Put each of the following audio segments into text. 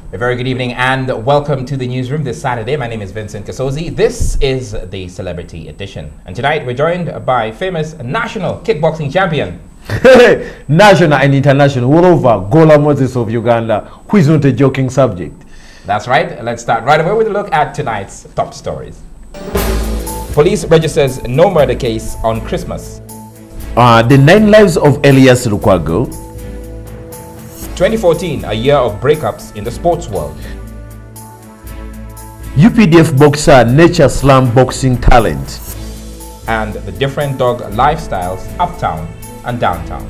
A very good evening and welcome to the newsroom this Saturday. My name is Vincent Kasozi. This is the Celebrity Edition. And tonight we're joined by famous national kickboxing champion. National and international, all over, Gola Moses of Uganda, who is not a joking subject. That's right. Let's start right away with a look at tonight's top stories. Police registers no murder case on Christmas. The 9 lives of Elias Lukwago. 2014, a year of breakups in the sports world. UPDF boxer Nature Slam boxing talent. And the different dog lifestyles uptown and downtown.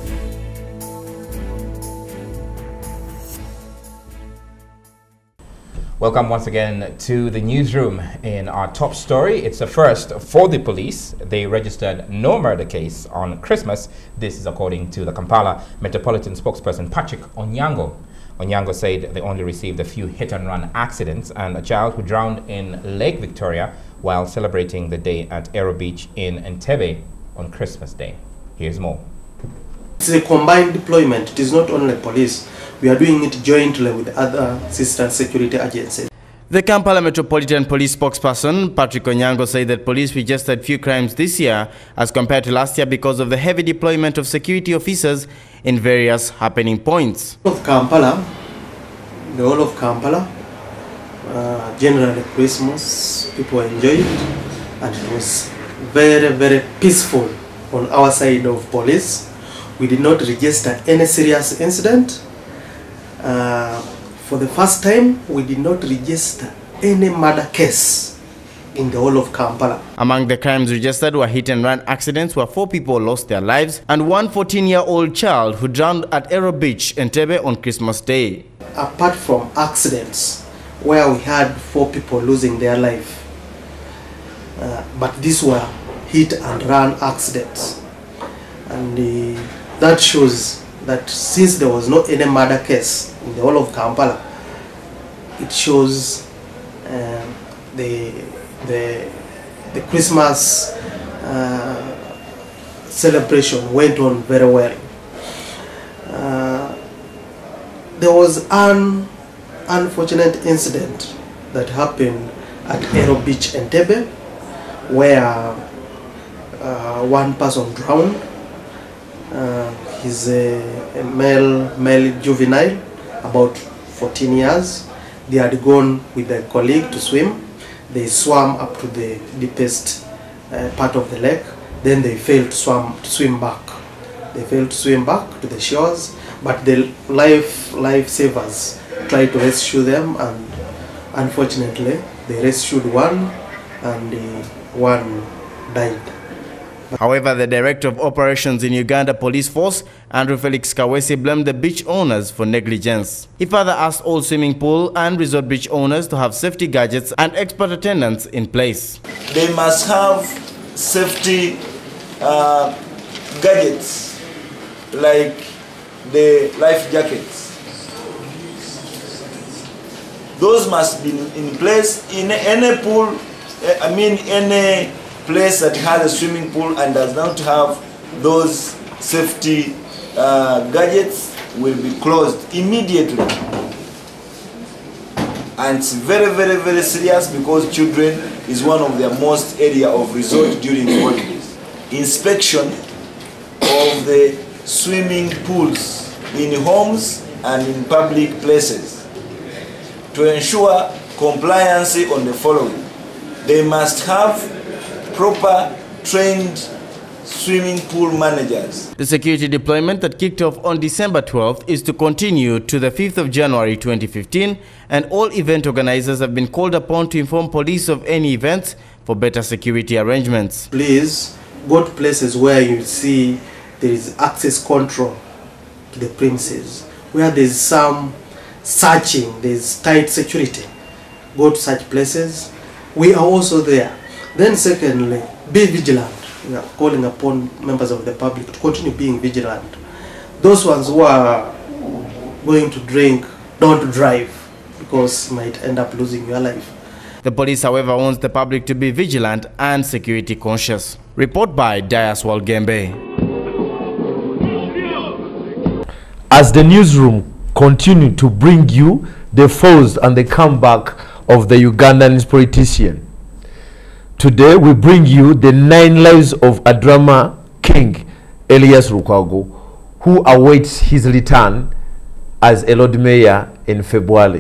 Welcome once again to the newsroom. In our top story, it's a first for the police. They registered no murder case on Christmas. This is according to the Kampala Metropolitan spokesperson Patrick Onyango. Onyango said they only received a few hit-and-run accidents and a child who drowned in Lake Victoria while celebrating the day at Aero Beach in Entebbe on Christmas Day. Here's more. It's a combined deployment. It is not only police. We are doing it jointly with other sister security agencies. The Kampala Metropolitan Police spokesperson Patrick Onyango said that police registered few crimes this year as compared to last year because of the heavy deployment of security officers in various happening points. The whole of Kampala, generally Christmas, people enjoyed it, and it was very, very peaceful on our side of police. We did not register any serious incident. For the first time, we did not register any murder case in the whole of Kampala. Among the crimes registered were hit-and-run accidents where 4 people lost their lives and one 14-year-old child who drowned at Aero Beach, Entebbe on Christmas Day. Apart from accidents where we had 4 people losing their life, but these were hit-and-run accidents. And that shows that since there was not any murder case in the whole of Kampala, it shows the Christmas celebration went on very well. There was an unfortunate incident that happened at Aero Beach, Entebbe, where one person drowned. He's a male juvenile, about 14 years. They had gone with a colleague to swim. They swam up to the deepest part of the lake. Then they failed to swim back. They failed to swim back to the shores, but the lifesavers tried to rescue them, and unfortunately they rescued one, and one died. However, the Director of Operations in Uganda Police Force, Andrew Felix Kawesi, blamed the beach owners for negligence. He further asked all swimming pool and resort beach owners to have safety gadgets and expert attendants in place. They must have safety gadgets like the life jackets. Those must be in place in any pool, any place that has a swimming pool and does not have those safety gadgets will be closed immediately. And it's very, very, very serious because children is one of their most area of resort during holidays. Inspection of the swimming pools in homes and in public places to ensure compliance on the following. They must have proper trained swimming pool managers. The security deployment that kicked off on December 12th is to continue to the 5th of January 2015, and all event organizers have been called upon to inform police of any events for better security arrangements. Please go to places where you see there is access control to the premises, where there is some searching, there is tight security. Go to such places. We are also there. Then secondly, be vigilant. We are calling upon members of the public to continue being vigilant. Those ones who are going to drink, don't drive, because you might end up losing your life. The police, however, wants the public to be vigilant and security conscious. Report by Dias Walgembe. As the newsroom continue to bring you the falls and the comeback of the Ugandan politician. Today we bring you the 9 lives of a drama king, Elias Lukwago, who awaits his return as a Lord Mayor in February.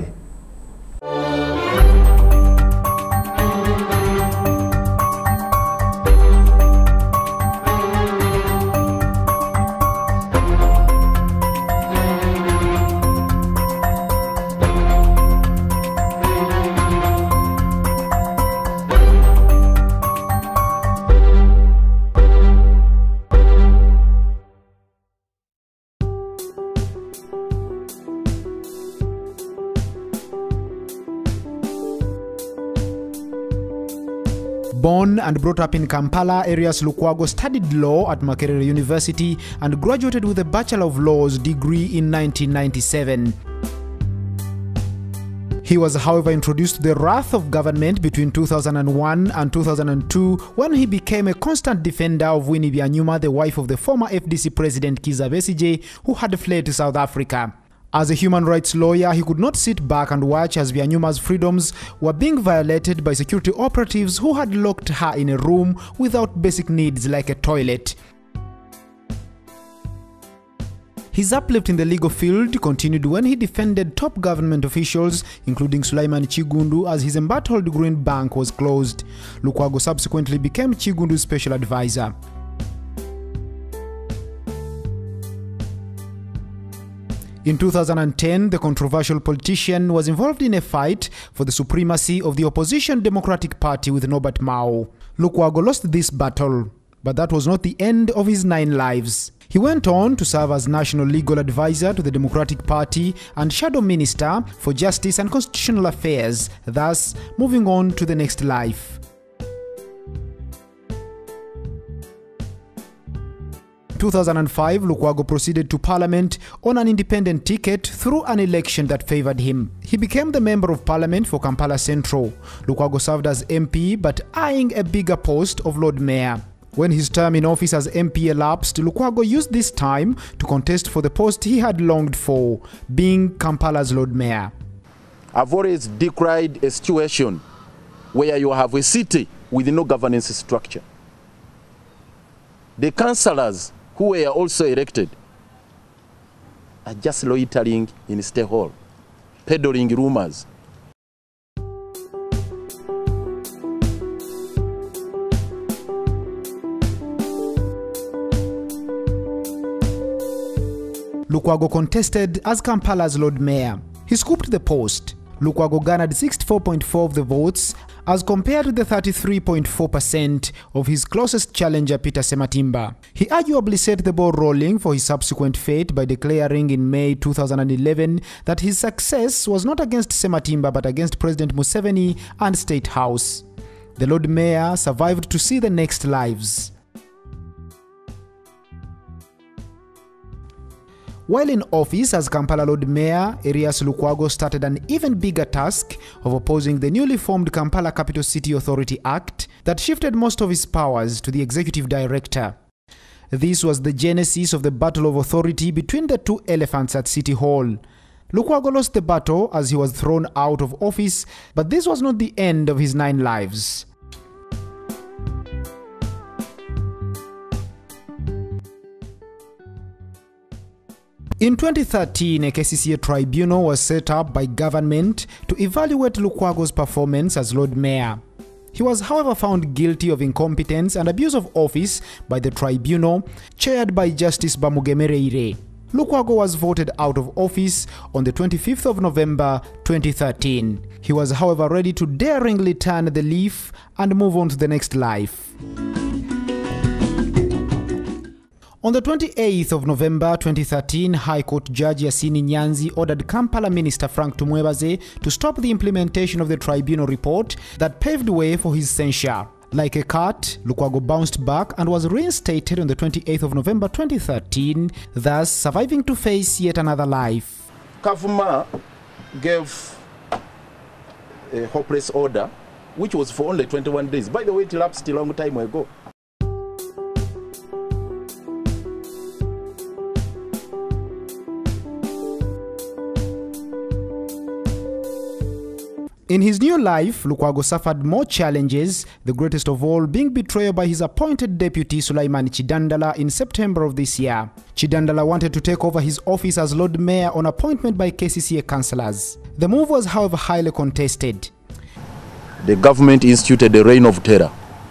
Born and brought up in Kampala, Elias Lukwago studied law at Makerere University and graduated with a Bachelor of Laws degree in 1997. He was, however, introduced to the wrath of government between 2001 and 2002 when he became a constant defender of Winnie Byanyima, the wife of the former FDC President Kizza Besigye, who had fled to South Africa. As a human rights lawyer, he could not sit back and watch as Byanyuma's freedoms were being violated by security operatives who had locked her in a room without basic needs like a toilet. His uplift in the legal field continued when he defended top government officials, including Sulaiman Chigundu, as his embattled Green Bank was closed. Lukwago subsequently became Chigundu's special advisor. In 2010, the controversial politician was involved in a fight for the supremacy of the opposition Democratic Party with Norbert Mao. Lukwago lost this battle, but that was not the end of his 9 lives. He went on to serve as National Legal Advisor to the Democratic Party and Shadow Minister for Justice and Constitutional Affairs, thus moving on to the next life. In 2005, Lukwago proceeded to Parliament on an independent ticket through an election that favored him. He became the Member of Parliament for Kampala Central. Lukwago served as MP but eyeing a bigger post of Lord Mayor. When his term in office as MP elapsed, Lukwago used this time to contest for the post he had longed for, being Kampala's Lord Mayor. I've always decried a situation where you have a city with no governance structure. The councillors who were also elected are just loitering in State Hall, peddling rumors. Lukwago contested as Kampala's Lord Mayor. He scooped the post. Lukwago garnered 64.4% of the votes as compared to the 33.4% of his closest challenger Peter Sematimba. He arguably set the ball rolling for his subsequent fate by declaring in May 2011 that his success was not against Sematimba but against President Museveni and State House. The Lord Mayor survived to see the next lives. While in office as Kampala Lord Mayor, Elias Lukwago started an even bigger task of opposing the newly formed Kampala Capital City Authority Act that shifted most of his powers to the executive director. This was the genesis of the battle of authority between the two elephants at City Hall. Lukwago lost the battle as he was thrown out of office, but this was not the end of his 9 lives. In 2013, a KCCA tribunal was set up by government to evaluate Lukwago's performance as Lord Mayor. He was, however, found guilty of incompetence and abuse of office by the tribunal, chaired by Justice Bamugemereire. Lukwago was voted out of office on the 25th of November 2013. He was, however, ready to daringly turn the leaf and move on to the next life. On the 28th of November 2013, High Court Judge Yasini Nyanzi ordered Kampala Minister Frank Tumwebaze to stop the implementation of the tribunal report that paved way for his censure. Like a cat, Lukwago bounced back and was reinstated on the 28th of November 2013, thus surviving to face yet another life. Kavuma gave a hopeless order, which was for only 21 days. By the way, it lapsed a long time ago. In his new life, Lukwago suffered more challenges, the greatest of all being betrayal by his appointed deputy Sulaiman Chidandala in September of this year. Chidandala wanted to take over his office as Lord Mayor on appointment by KCCA councillors. The move was, however, highly contested. The government instituted a reign of terror.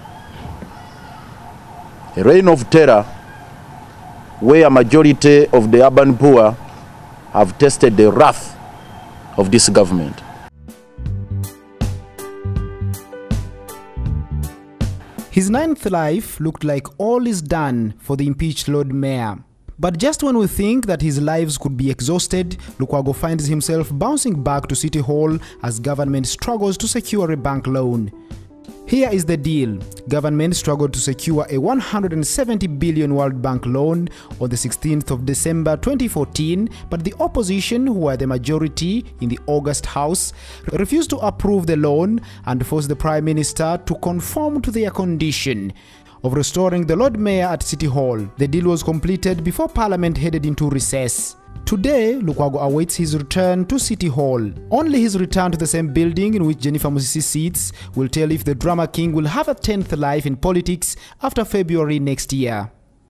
A reign of terror where a majority of the urban poor have tasted the wrath of this government. His ninth life looked like all is done for the impeached Lord Mayor. But just when we think that his lives could be exhausted, Lukwago finds himself bouncing back to City Hall as government struggles to secure a bank loan. Here is the deal. Government struggled to secure a 170 billion World Bank loan on the 16th of December 2014, but the opposition, who are the majority in the August House, refused to approve the loan and forced the Prime Minister to conform to their condition of restoring the Lord Mayor at City Hall. The deal was completed before Parliament headed into recess. Today, Lukwago awaits his return to City Hall. Only his return to the same building in which Jennifer Musisi sits will tell if the drama king will have a 10th life in politics after February next year.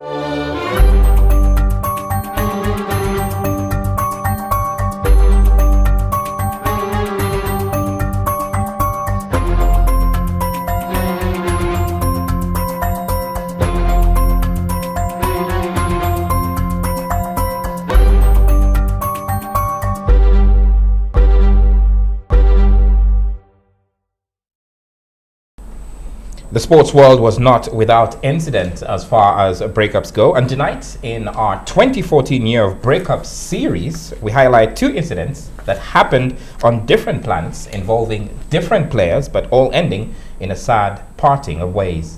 The sports world was not without incident as far as breakups go, and tonight in our 2014 Year of Breakups series, we highlight two incidents that happened on different planets involving different players, but all ending in a sad parting of ways.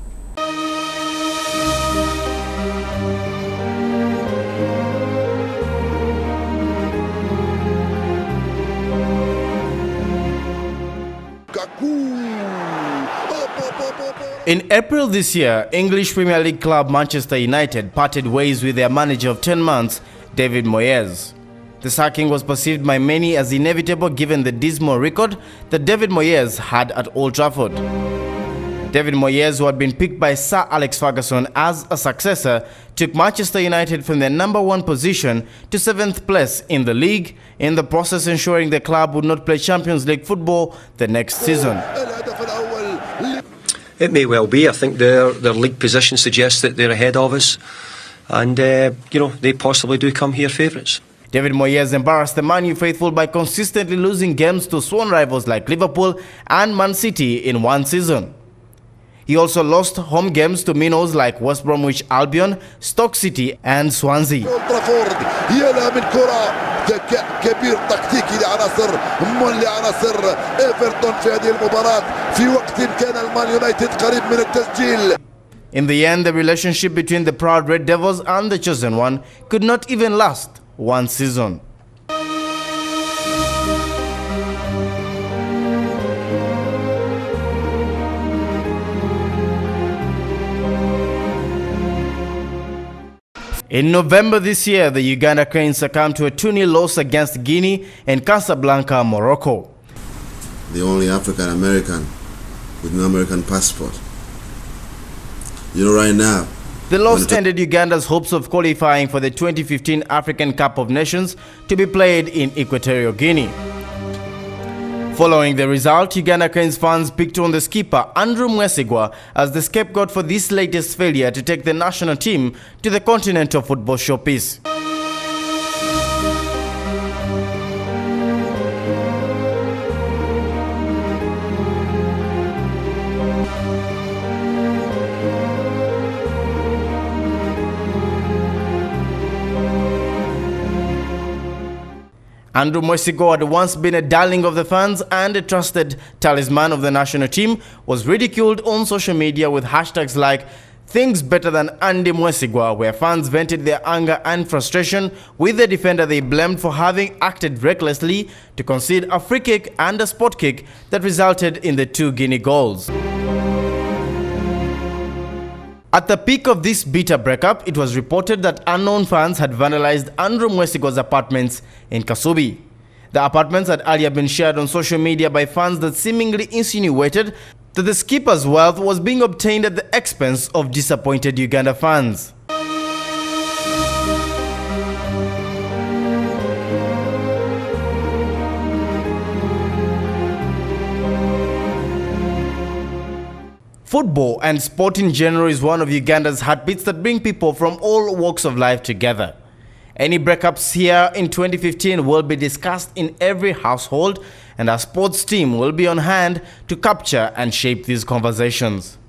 In April this year, English Premier League club Manchester United parted ways with their manager of 10 months, David Moyes. The sacking was perceived by many as inevitable given the dismal record that David Moyes had at Old Trafford. David Moyes, who had been picked by Sir Alex Ferguson as a successor, took Manchester United from their #1 position to 7th place in the league, in the process ensuring the club would not play Champions League football the next season. It may well be. I think their league position suggests that they're ahead of us, and you know, they possibly do come here favourites. David Moyes embarrassed the Man U faithful by consistently losing games to sworn rivals like Liverpool and Man City in one season. He also lost home games to minnows like West Bromwich Albion, Stoke City and Swansea. كبير تكتيكي لعناصر ايفرتون في هذه المباراة في وقت كان المان يونايتد قريب من التسجيل. In the end, the relationship between the proud Red Devils and the chosen one could not even last one season. In November this year, the Uganda Cranes succumbed to a 2-0 loss against Guinea in Casablanca, Morocco. The only African American with an American passport. You know, right now, the loss ended Uganda's hopes of qualifying for the 2015 African Cup of Nations to be played in Equatorial Guinea. Following the result, Uganda Cranes fans picked on the skipper Andrew Mwesigwa as the scapegoat for this latest failure to take the national team to the continental football showpiece. Andrew Mwesigwa had once been a darling of the fans and a trusted talisman of the national team, was ridiculed on social media with hashtags like Things Better Than Andy Mwesigwa, where fans vented their anger and frustration with the defender they blamed for having acted recklessly to concede a free kick and a spot kick that resulted in the 2 Guinea goals. At the peak of this bitter breakup, it was reported that unknown fans had vandalized Andrew Mwesigwa's apartments in Kasubi. The apartments had earlier been shared on social media by fans that seemingly insinuated that the skipper's wealth was being obtained at the expense of disappointed Uganda fans. Football and sport in general is one of Uganda's heartbeats that bring people from all walks of life together. Any breakups here in 2015 will be discussed in every household, and our sports team will be on hand to capture and shape these conversations.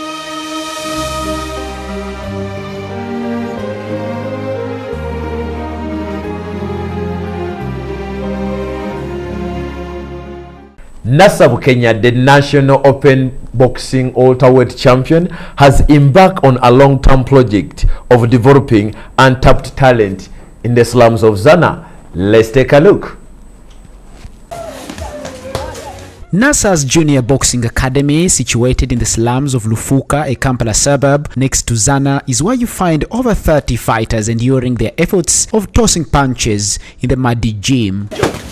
NASA Bukenya, the National Open Boxing Welterweight Champion, has embarked on a long-term project of developing untapped talent in the slums of Zana. Let's take a look. NASA's Junior Boxing Academy, situated in the slums of Lufuka, a Kampala suburb next to Zana, is where you find over 30 fighters enduring their efforts of tossing punches in the muddy gym.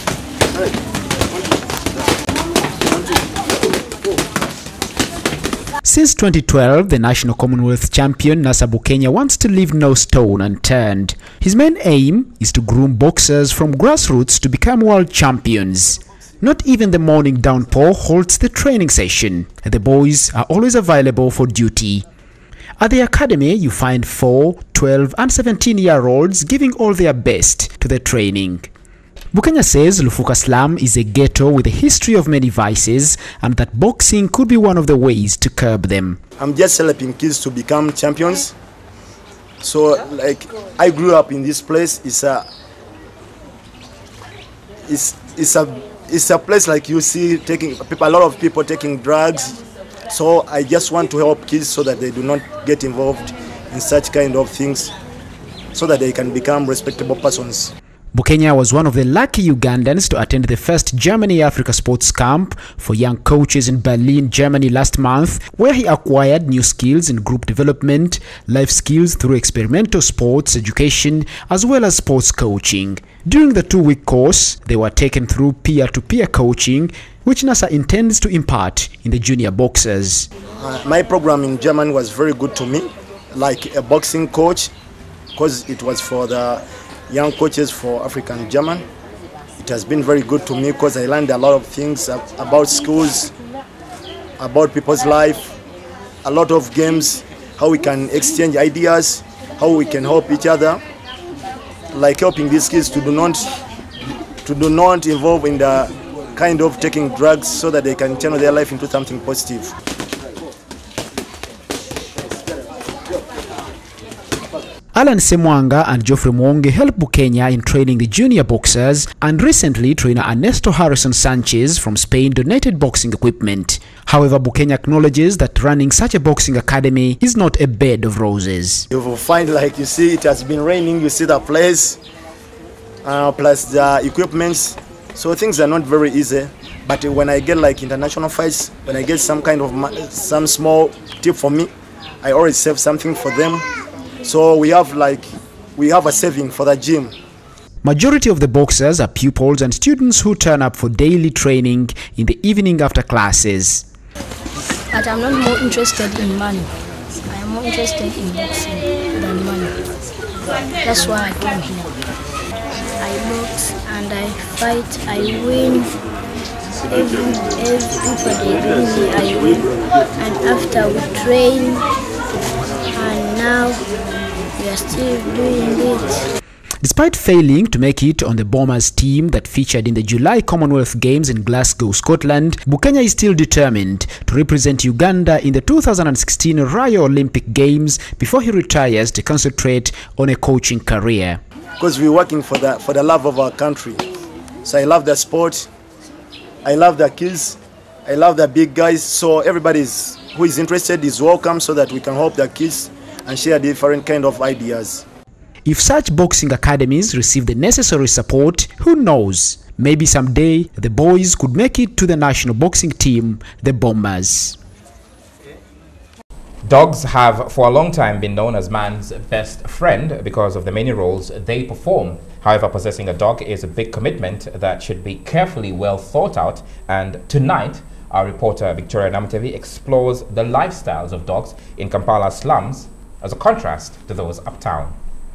Since 2012, the National Commonwealth Champion Nasa Bukenya wants to leave no stone unturned. His main aim is to groom boxers from grassroots to become world champions. Not even the morning downpour halts the training session. The boys are always available for duty. At the academy, you find 4, 12 and 17-year-olds giving all their best to the training. Bukenya says Lufuka slum is a ghetto with a history of many vices and that boxing could be one of the ways to curb them. I'm just helping kids to become champions. So like I grew up in this place. It's a place like you see a lot of people taking drugs. So I just want to help kids so that they do not get involved in such kind of things, so that they can become respectable persons. Bukenya was one of the lucky Ugandans to attend the first Germany-Africa Sports Camp for young coaches in Berlin, Germany last month, where he acquired new skills in group development, life skills through experimental sports education, as well as sports coaching. During the 2-week course, they were taken through peer-to-peer coaching, which NASA intends to impart in the junior boxers. My program in Germany was very good to me, like a boxing coach, because it was for the young coaches for African German. It has been very good to me because I learned a lot of things about schools, about people's life, a lot of games, how we can exchange ideas, how we can help each other, like helping these kids to do not involve in the kind of taking drugs, so that they can channel their life into something positive. Alan Semwanga and Geoffrey Mwonge helped Bukenya in training the junior boxers, and recently trainer Ernesto Harrison Sanchez from Spain donated boxing equipment. However, Bukenya acknowledges that running such a boxing academy is not a bed of roses. You will find, like you see, it has been raining, you see the place, plus the equipments, so things are not very easy. But when I get like international fights, when I get some kind of some small tip for me, I always save something for them. So we have a saving for the gym. Majority of the boxers are pupils and students who turn up for daily training in the evening after classes. But I'm not more interested in money. I am more interested in boxing than money. That's why I came here. I box and I fight, I win. Everybody I win. And after we train, and now we are still doing it. Despite failing to make it on the Bombers team that featured in the July Commonwealth Games in Glasgow, Scotland, Bukenya is still determined to represent Uganda in the 2016 Rio Olympic Games before he retires to concentrate on a coaching career. Because we're working for the love of our country. So I love the sport, I love the kids, I love the big guys, so everybody who is interested is welcome, so that we can help the kids and share different kind of ideas. If such boxing academies receive the necessary support, who knows, maybe someday the boys could make it to the national boxing team, the Bombers. Dogs have for a long time been known as man's best friend because of the many roles they perform. However, possessing a dog is a big commitment that should be carefully well thought out. And tonight, our reporter Victoria Namtevi explores the lifestyles of dogs in Kampala slums as a contrast to those uptown.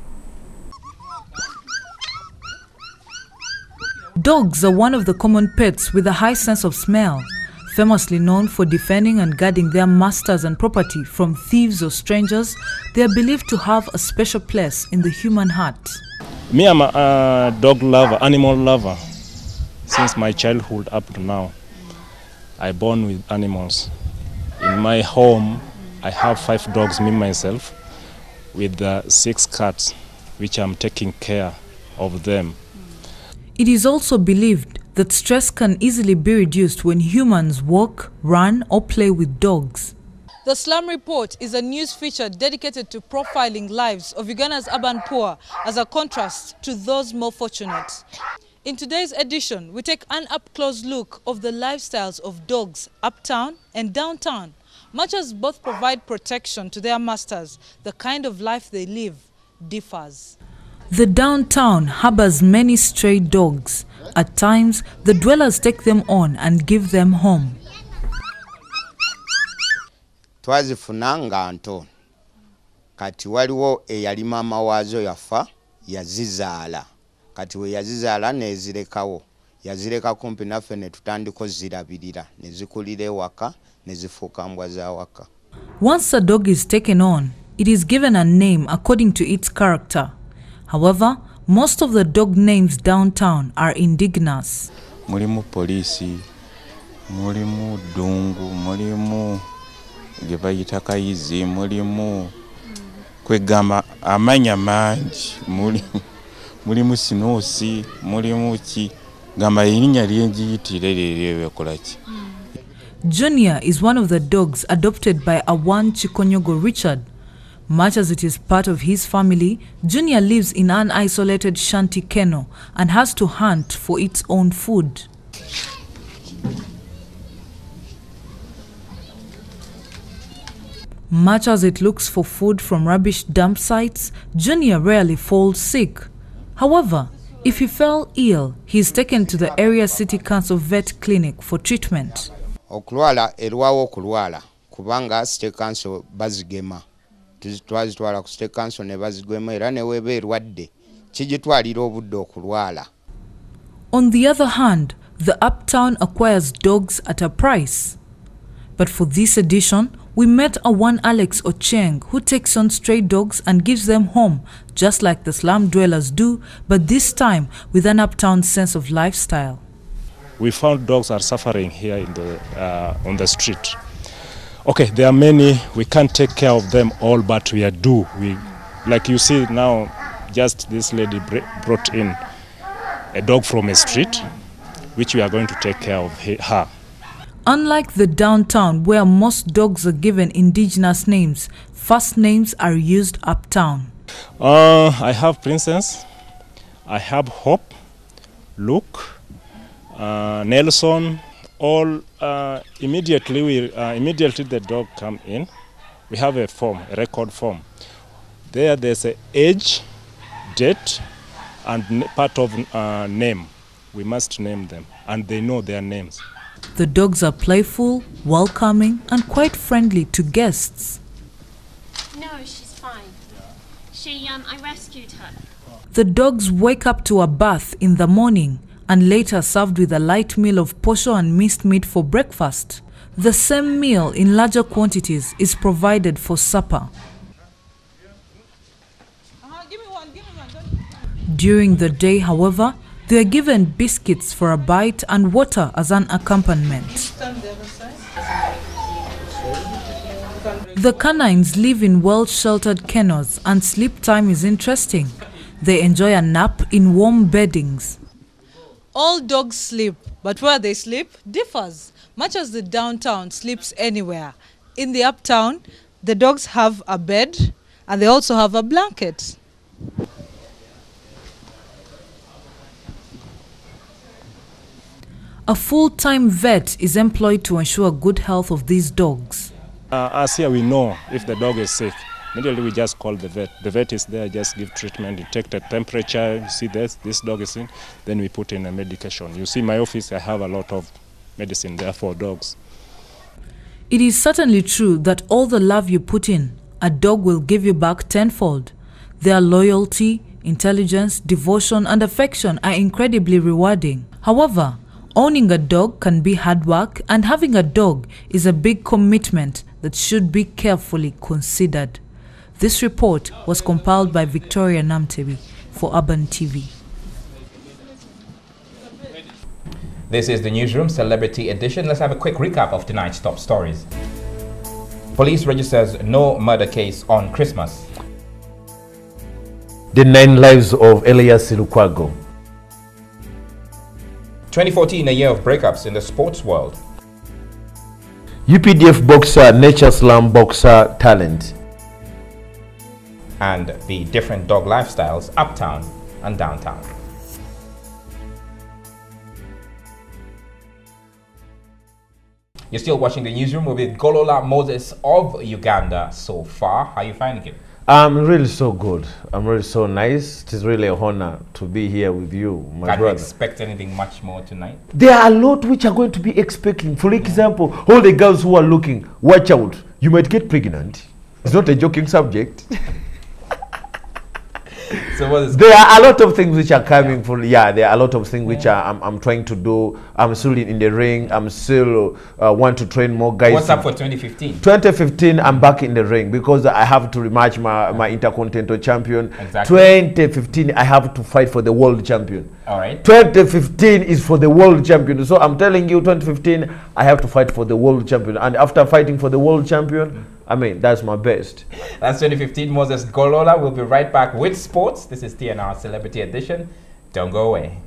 Dogs are one of the common pets with a high sense of smell, famously known for defending and guarding their masters and property from thieves or strangers. They are believed to have a special place in the human heart. Me, I'm a dog lover, animal lover. Since my childhood up to now, I born with animals. In my home, I have 5 dogs, me myself, with 6 cats, which I'm taking care of them. It is also believed that stress can easily be reduced when humans walk, run, or play with dogs. The Slum Report is a news feature dedicated to profiling lives of Uganda's urban poor as a contrast to those more fortunate. In today's edition, we take an up-close look of the lifestyles of dogs uptown and downtown. Much as both provide protection to their masters, the kind of life they live differs. The downtown harbors many stray dogs. At times, the dwellers take them on and give them home. Twazifuna nga nto kati waliwo eyali mama waazo yafa yazizaala kati we yazizaala nezirekawo yazireka kumpi naffe ne tutandiko zirabirira ne zikulira ewaka ne zifuuka mbwa za waka. Once a dog is taken on, it is given a name according to its character. However, most of the dog names downtown are indigenous. Mulimu polisi, mulimu dungu, mulimu gebayita kayizi, mulimu kwegamba amanya mangi, mulimu sinosi, mulimu ki gamba erinnya lyengiyitire lero ekolaki. Junior is one of the dogs adopted by Awan Chikonyogo Richard. Much as it is part of his family, Junior lives in an isolated shanty kennel and has to hunt for its own food. Much as it looks for food from rubbish dump sites, Junior rarely falls sick. However, if he fell ill, he is taken to the area city council vet clinic for treatment. Okulwala erwawo okulwala kubanga state council bazigema. Twazitwala ku state council ne bazigema era ne weba erwadde kigitwalira obudde okulwala. On the other hand, the uptown acquires dogs at a price. But for this edition, we met a one Alex Ocheng who takes on stray dogs and gives them home, just like the slum dwellers do, but this time with an uptown sense of lifestyle. We found dogs are suffering here in on the street. Okay, there are many, we can't take care of them all, but we do. Like you see now, just this lady brought in a dog from a street, which we are going to take care of her. Unlike the downtown, where most dogs are given indigenous names, first names are used uptown. I have Princess, I have Hope, Luke, Nelson. All immediately the dog come in, we have a form, a record form. There's a age, date, and part of name. We must name them, and they know their names. The dogs are playful, welcoming, and quite friendly to guests. No, she's fine. I rescued her. The dogs wake up to a bath in the morning and later served with a light meal of posho and minced meat for breakfast. The same meal in larger quantities is provided for supper. During the day, however, they are given biscuits for a bite and water as an accompaniment. The canines live in well-sheltered kennels and sleep time is interesting. They enjoy a nap in warm beddings. All dogs sleep, but where they sleep differs. Much as the downtown sleeps anywhere, in the uptown, the dogs have a bed and they also have a blanket. A full-time vet is employed to ensure good health of these dogs. As here we know if the dog is sick. Immediately we just call the vet. The vet is there, just give treatment, detect the temperature, you see this dog is in, then we put in a medication. You see my office, I have a lot of medicine there for dogs. It is certainly true that all the love you put in, a dog will give you back tenfold. Their loyalty, intelligence, devotion, and affection are incredibly rewarding. However, owning a dog can be hard work, and having a dog is a big commitment that should be carefully considered. This report was compiled by Victoria Namtebi for Urban TV. This is the Newsroom Celebrity Edition. Let's have a quick recap of tonight's top stories. Police registers no murder case on Christmas. The 9 lives of Elias Lukwago. 2014, a year of breakups in the sports world. UPDF boxer, Nature Slam boxer talent. And the different dog lifestyles uptown and downtown. You're still watching the Newsroom with Golola Moses of Uganda so far. How are you finding it? I'm really so good. I'm really so nice. It is really an honor to be here with you, my Can brother. we expect anything much more tonight? There are a lot which are going to be expecting. For example, all the girls who are looking, watch out. You might get pregnant. It's not a joking subject. So what is there are a lot of things which are coming for. Yeah, there are a lot of things which I'm trying to do. I'm still in the ring. I'm still want to train more guys. What's up for 2015? 2015, I'm back in the ring because I have to rematch my Intercontinental champion. Exactly. 2015, I have to fight for the world champion. All right. 2015 is for the world champion. So I'm telling you, 2015, I have to fight for the world champion. And after fighting for the world champion, I mean, that's my best. That's 2015. Moses Golola will be right back with sports. This is TNR Celebrity Edition. Don't go away.